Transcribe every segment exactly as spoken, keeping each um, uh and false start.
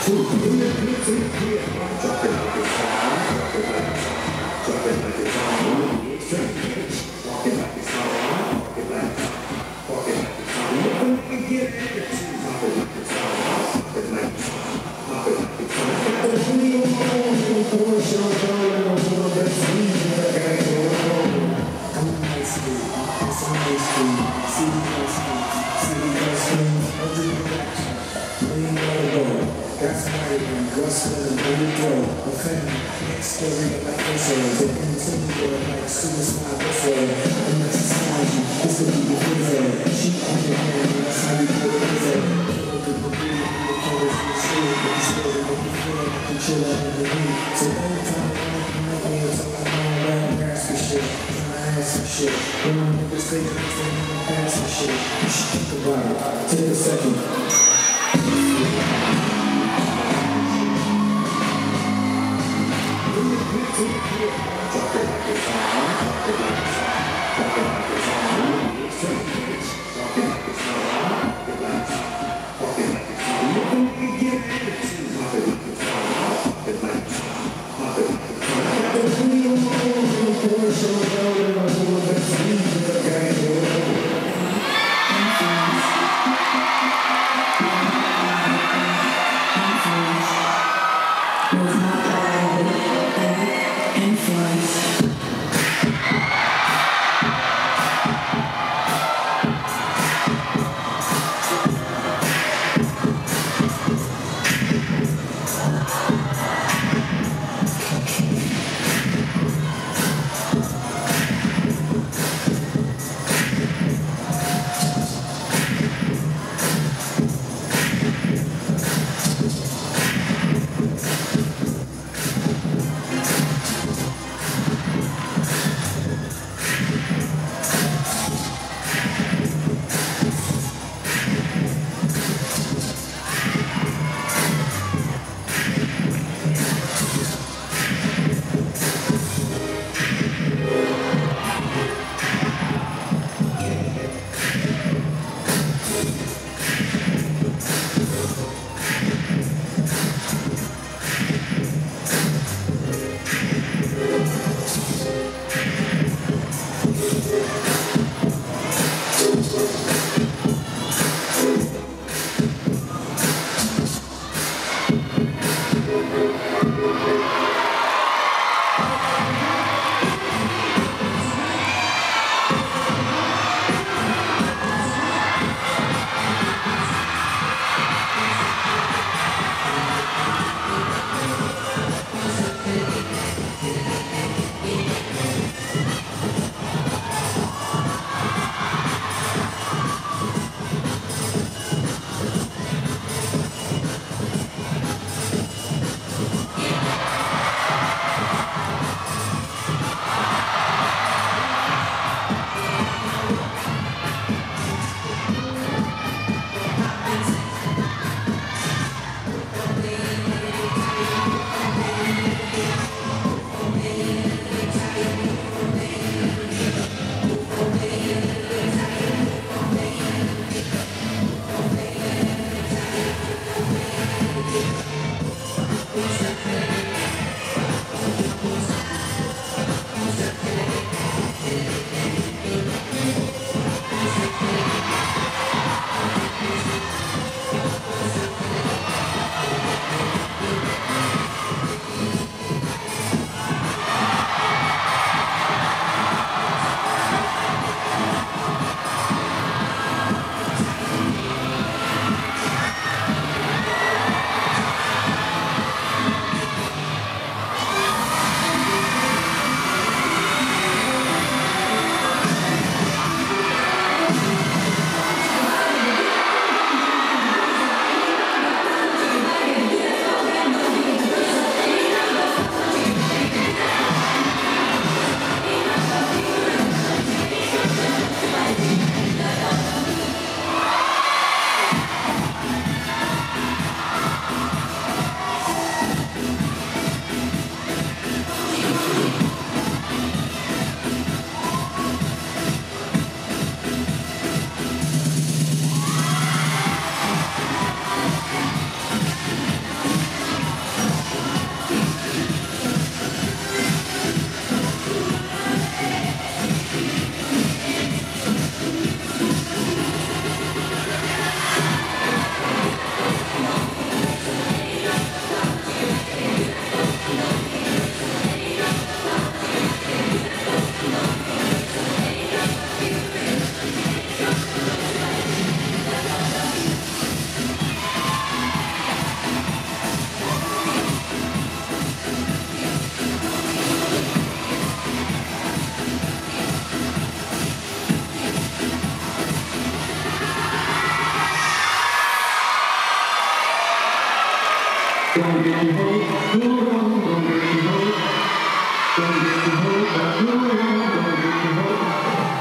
That's why we rustling on the throne. A family, story like missiles. They continue like suicide whistle. And that's society, this will be the prison. Cheat on your hand, that's how you get a prison. Look at the beauty of the colors in the street. But you still make you feel like you can chill out in the heat. So every time I want to make me until I'm all that nasty shit. Trying to ask some shit. When I'm niggas think it's the nigga pass some shit. You should think about it. Take a second. Drop it like it's on, drop it like it's on, drop it like it's on, it's too bitch. Drop it like it's on, drop it like it's on, drop it like it's on. You can get it, drop it like it's on, drop it like it's on, drop it like it's on. I got the booty on my own, I'm a Porsche, I'm a girl, and I'm doing the best things in the game. Don't get too hope, no, don't, don't get too hope. Don't get too hope, no, don't get too hope.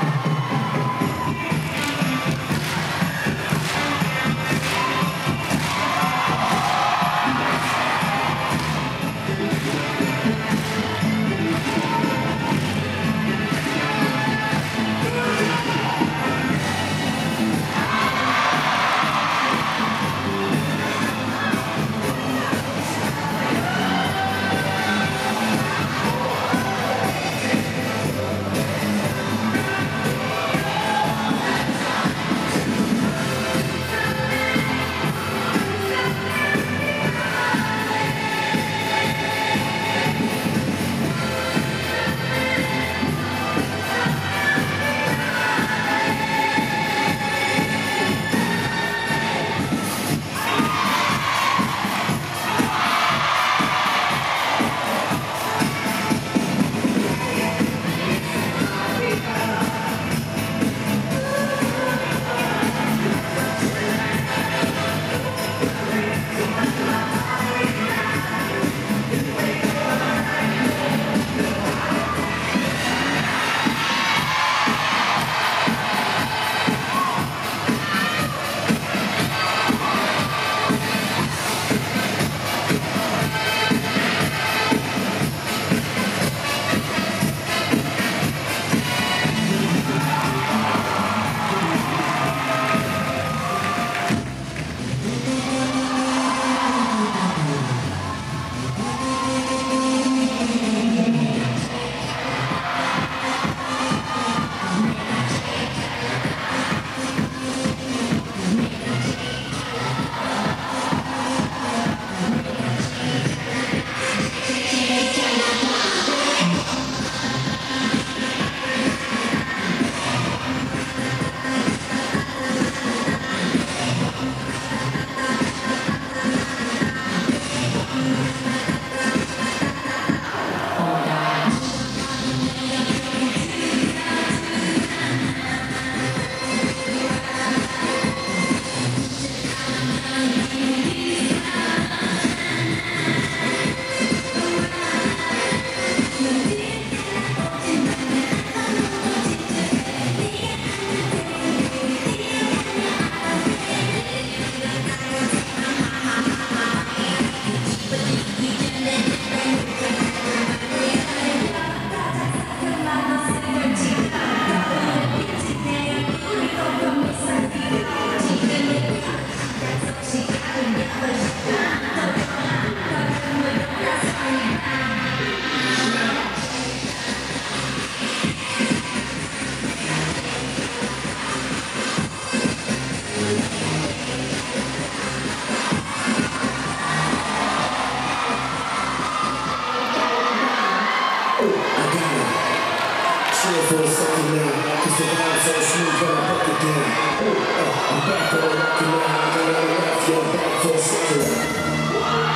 For a second now, cause the vibe's so smooth, but I break it down. Oh, uh, I'm back on the rock and roll, I gotta laugh, yeah, back for a second.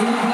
Thank you.